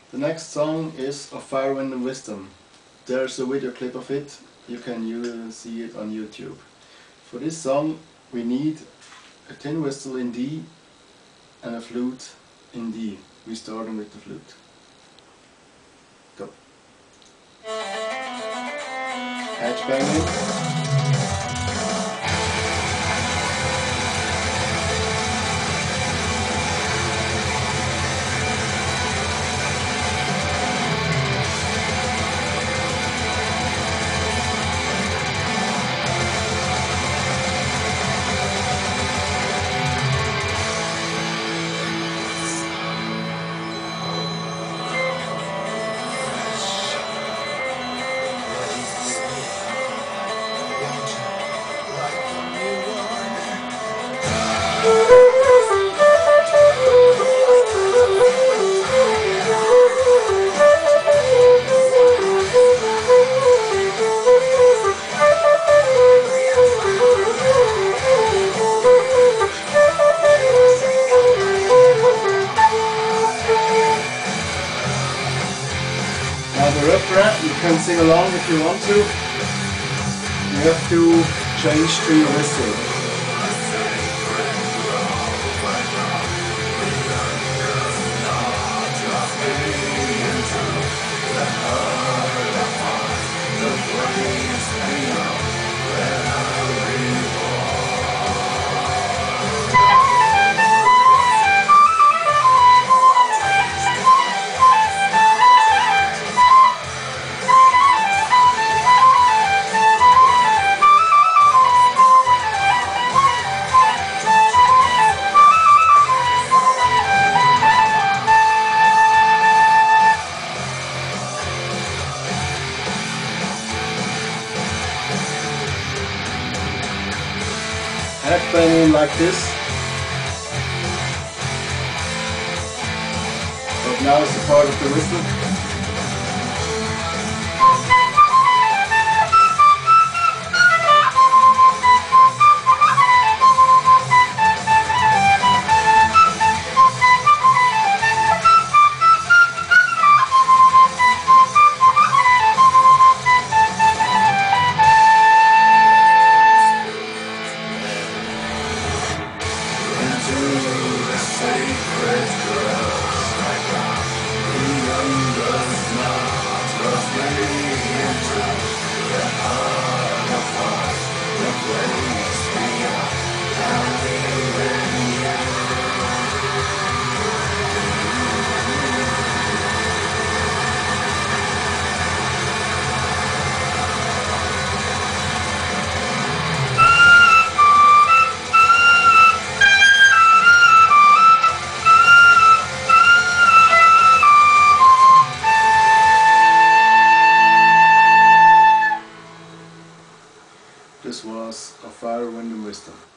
The next song is of Fire, Wind and Wisdom. There's a video clip of it, you can see it on YouTube. For this song we need a tin whistle in D and a flute in D. We're starting with the flute. Go. Hedge banging. Now the refrain, you can sing along if you want to. You have to change to your whistle. Headbanging like this, but now it's a part of the whistle. This was A Fire, Wind and Wisdom.